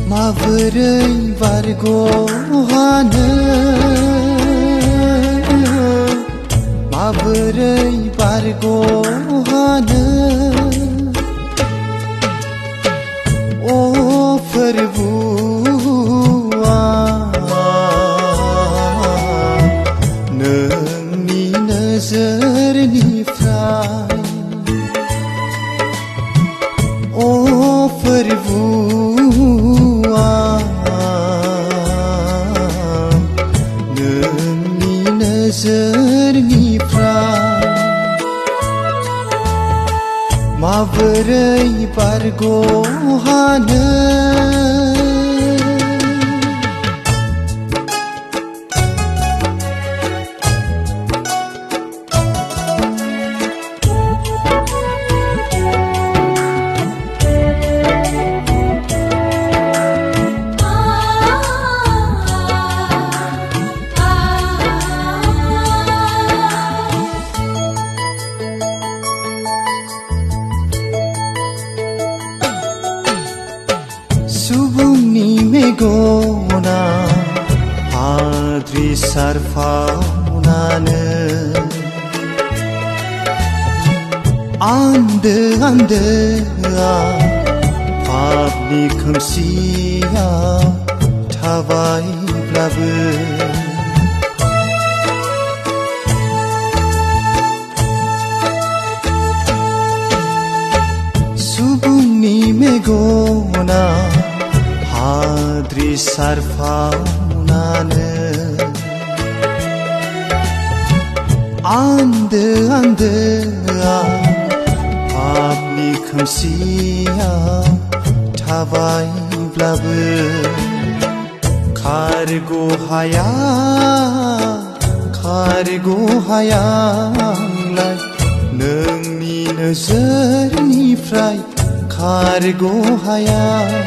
माबोरै बारग'हानो माबोरै बारग'हानो अ फोरबुआ नोंनि नोजोरनिफ्राय अ फोरबुआ नोंनि नोजोरनिफ्राय माबोरै बारग'हानो सुबुंनि मेगना हाद्रि सारफावनानो आन्दो आन्दोआ पापनि खोमसिया थाबायब्लाबो सुबुंनि मेगना हाद्रि सारफावनानो आन्दो आन्दोआ पापनि खोमसिया थाबायब्लाबो खारग'हाया आंलाय नोंनि नोजोरनिफ्राय खारग'हाया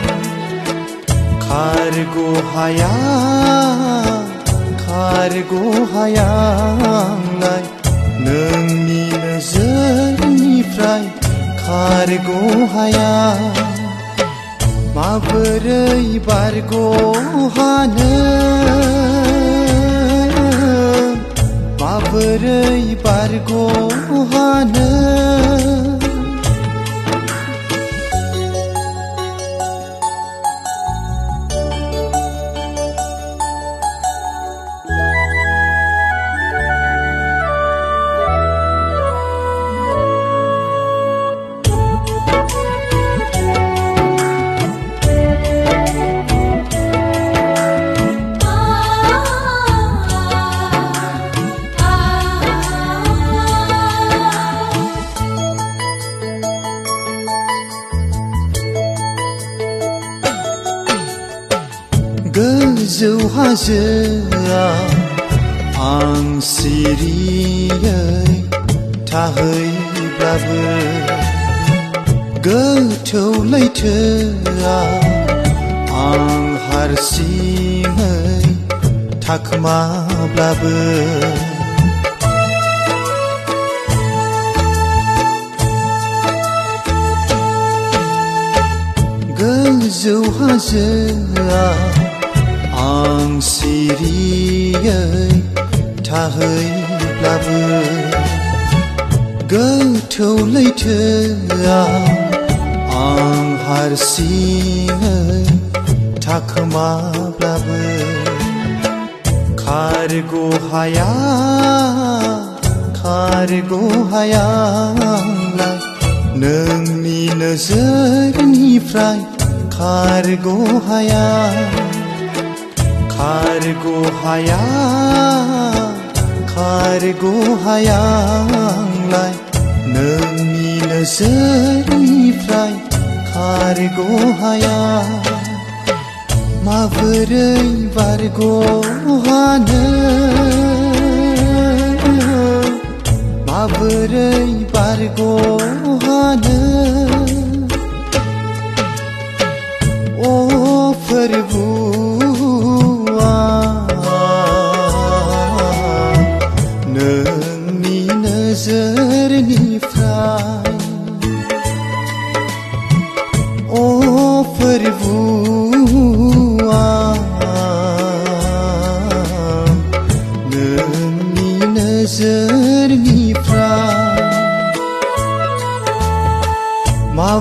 आंलाय नोंनि नोजोरनिफ्राय खारग'हाया माबोरै बारग'हानो माबोरै बारग'हानो गोजौ हाजोआ आं सिरियै थाहैब्लाबो गोथौ लैथोआ आं हारसिङै थाखोमाब्लाबो गोजौ हाजोआ आं सिरियै थाहैब्लाबो गोथौ लैथोआ आं हारसिङै थाखोमाब्लाबो खारग'हाया आंलाय नोंनि नोजोरनिफ्राय खारग'हाया आंलाय नोंनि नोजोरनिफ्राय खारग'हाया माबोरै बारग'हानो माबोरै बारग'हानो अ फोरबुआ नोंनि नोजोरनिफ्राय अ फोरबुआ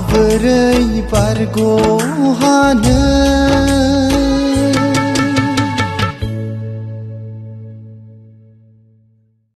माबोरै बारग' हानो